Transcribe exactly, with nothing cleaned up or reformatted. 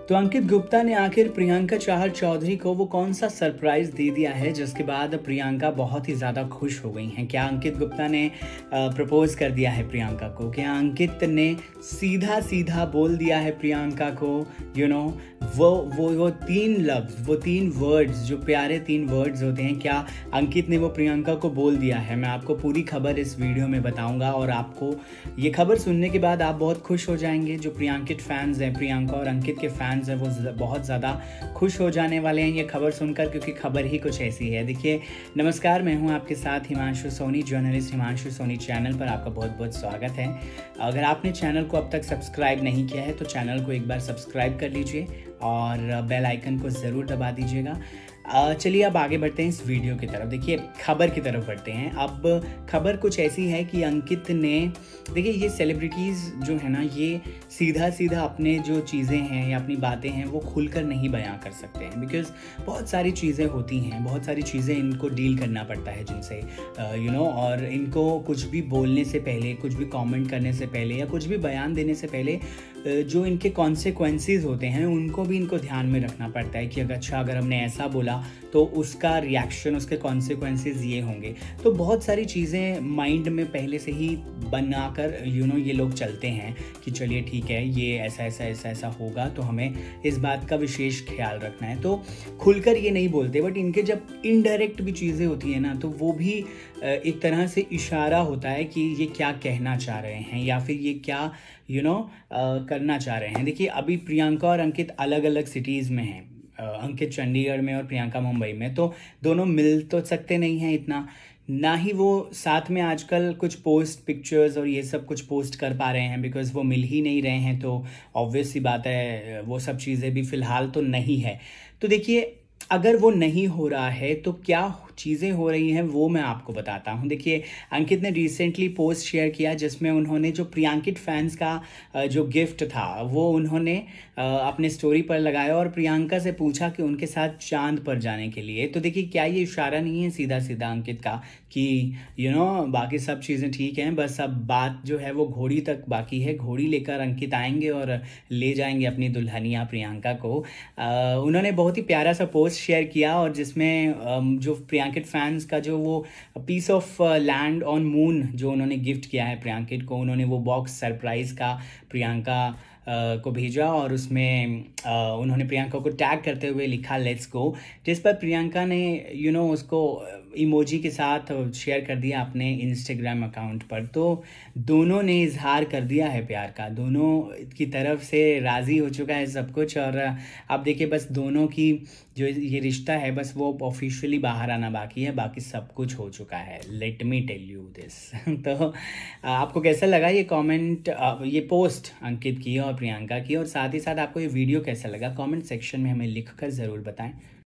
तो अंकित गुप्ता ने आखिर प्रियंका चहर चौधरी को वो कौन सा सरप्राइज दे दिया है जिसके बाद प्रियंका बहुत ही ज़्यादा खुश हो गई हैं। क्या अंकित गुप्ता ने प्रपोज कर दिया है प्रियंका को? क्या अंकित ने सीधा सीधा बोल दिया है प्रियंका को यू you नो know, वो वो वो तीन लफ्ज़, वो तीन वर्ड्स, जो प्यारे तीन वर्ड्स होते हैं, क्या अंकित ने वो प्रियंका को बोल दिया है? मैं आपको पूरी खबर इस वीडियो में बताऊंगा और आपको ये खबर सुनने के बाद आप बहुत खुश हो जाएंगे। जो प्रियंकित फैंस हैं, प्रियंका और अंकित के फैंस हैं, वो बहुत ज़्यादा खुश हो जाने वाले हैं ये खबर सुनकर, क्योंकि खबर ही कुछ ऐसी है। देखिए, नमस्कार, मैं हूं आपके साथ हिमांशु सोनी, जर्नलिस्ट हिमांशु सोनी चैनल पर आपका बहुत बहुत स्वागत है। अगर आपने चैनल को अब तक सब्सक्राइब नहीं किया है तो चैनल को एक बार सब्सक्राइब कर लीजिए और बेल आइकन को ज़रूर दबा दीजिएगा। चलिए अब आगे बढ़ते हैं इस वीडियो की तरफ। देखिए, खबर की तरफ बढ़ते हैं। अब खबर कुछ ऐसी है कि अंकित ने, देखिए ये सेलिब्रिटीज़ जो है ना, ये सीधा सीधा अपने जो चीज़ें हैं या अपनी बातें हैं वो खुलकर नहीं बयां कर सकते हैं, बिकॉज़ बहुत सारी चीज़ें होती हैं, बहुत सारी चीज़ें इनको डील करना पड़ता है जिनसे यू नो और इनको कुछ भी बोलने से पहले, कुछ भी कमेंट करने से पहले या कुछ भी बयान देने से पहले जो इनके कॉन्सिक्वेंसेस होते हैं उनको भी इनको ध्यान में रखना पड़ता है कि अगर अच्छा अगर हमने ऐसा बोला तो उसका रिएक्शन, उसके कॉन्सिक्वेंसेस ये होंगे। तो बहुत सारी चीज़ें माइंड में पहले से ही बनाकर यू नो ये लोग चलते हैं कि चलिए ठीक है, ये ऐसा ऐसा ऐसा ऐसा होगा तो हमें इस बात का विशेष ख्याल रखना है। तो खुलकर ये नहीं बोलते, बट इनके जब इनडायरेक्ट भी चीज़ें होती हैं ना, तो वो भी एक तरह से इशारा होता है कि ये क्या कहना चाह रहे हैं या फिर ये क्या यू नो करना चाह रहे हैं। देखिए, अभी प्रियंका और अंकित अलग अलग सिटीज़ में हैं। अंकित चंडीगढ़ में और प्रियंका मुंबई में, तो दोनों मिल तो सकते नहीं हैं इतना, ना ही वो साथ में आजकल कुछ पोस्ट पिक्चर्स और ये सब कुछ पोस्ट कर पा रहे हैं, बिकॉज़ वो मिल ही नहीं रहे हैं। तो ऑब्वियस सी बात है, वो सब चीज़ें भी फ़िलहाल तो नहीं है। तो देखिए, अगर वो नहीं हो रहा है तो क्या चीज़ें हो रही हैं वो मैं आपको बताता हूँ। देखिए, अंकित ने रिसेंटली पोस्ट शेयर किया जिसमें उन्होंने जो प्रियंकित फैंस का जो गिफ्ट था वो उन्होंने अपने स्टोरी पर लगाया और प्रियंका से पूछा कि उनके साथ चांद पर जाने के लिए। तो देखिए, क्या ये इशारा नहीं है सीधा सीधा अंकित का कि यू नो बाकी सब चीज़ें ठीक हैं, बस अब बात जो है वो घोड़ी तक बाकी है। घोड़ी लेकर अंकित आएंगे और ले जाएंगे अपनी दुल्हनिया प्रियंका को। उन्होंने बहुत ही प्यारा सा पोस्ट शेयर किया और जिसमें जो प्रियंकित फैंस का जो वो piece of land on moon जो उन्होंने गिफ्ट किया है प्रियंकित को, उन्होंने वो बॉक्स सरप्राइज का प्रियंका को भेजा और उसमें उन्होंने प्रियंका को टैग करते हुए लिखा लेट्स गो, जिस पर प्रियंका ने यू नो उसको इमोजी के साथ शेयर कर दिया अपने इंस्टाग्राम अकाउंट पर। तो दोनों ने इजहार कर दिया है प्यार का, दोनों की तरफ से राज़ी हो चुका है सब कुछ। और अब देखिए, बस दोनों की जो ये रिश्ता है बस वो ऑफिशियली बाहर आना बाकी है, बाकी सब कुछ हो चुका है। Let me tell you this. तो आपको कैसा लगा ये कमेंट, ये पोस्ट अंकित की और प्रियंका की, और साथ ही साथ आपको ये वीडियो कैसा लगा कमेंट सेक्शन में हमें लिखकर ज़रूर बताएं।